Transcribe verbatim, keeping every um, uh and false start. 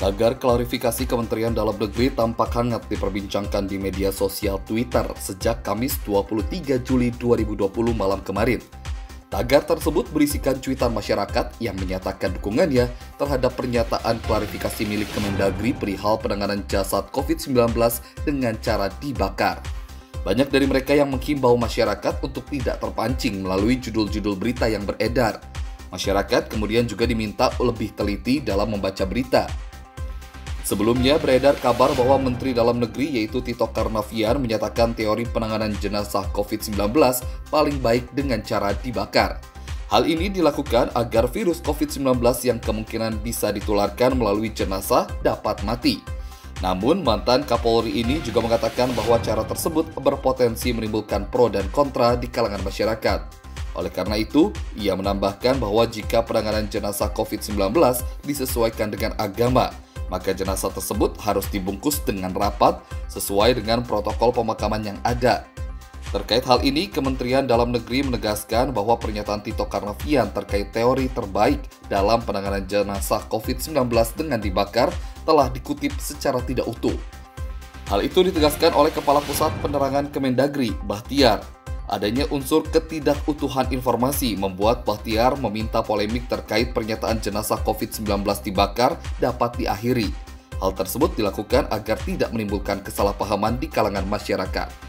Tagar klarifikasi Kementerian Dalam Negeri tampak hangat diperbincangkan di media sosial Twitter sejak Kamis dua puluh tiga Juli dua ribu dua puluh malam kemarin. Tagar tersebut berisikan cuitan masyarakat yang menyatakan dukungannya terhadap pernyataan klarifikasi milik Kemendagri perihal penanganan jasad covid sembilan belas dengan cara dibakar. Banyak dari mereka yang menghimbau masyarakat untuk tidak terpancing melalui judul-judul berita yang beredar. Masyarakat kemudian juga diminta lebih teliti dalam membaca berita. Sebelumnya beredar kabar bahwa Menteri Dalam Negeri yaitu Tito Karnavian menyatakan teori penanganan jenazah covid sembilan belas paling baik dengan cara dibakar. Hal ini dilakukan agar virus covid sembilan belas yang kemungkinan bisa ditularkan melalui jenazah dapat mati. Namun mantan Kapolri ini juga mengatakan bahwa cara tersebut berpotensi menimbulkan pro dan kontra di kalangan masyarakat. Oleh karena itu, ia menambahkan bahwa jika penanganan jenazah covid sembilan belas disesuaikan dengan agama, maka jenazah tersebut harus dibungkus dengan rapat sesuai dengan protokol pemakaman yang ada. Terkait hal ini, Kementerian Dalam Negeri menegaskan bahwa pernyataan Tito Karnavian terkait teori terbaik dalam penanganan jenazah covid sembilan belas dengan dibakar telah dikutip secara tidak utuh. Hal itu ditegaskan oleh Kepala Pusat Penerangan Kemendagri, Bahtiar. Adanya unsur ketidakutuhan informasi membuat Bahtiar meminta polemik terkait pernyataan jenazah covid sembilan belas dibakar dapat diakhiri. Hal tersebut dilakukan agar tidak menimbulkan kesalahpahaman di kalangan masyarakat.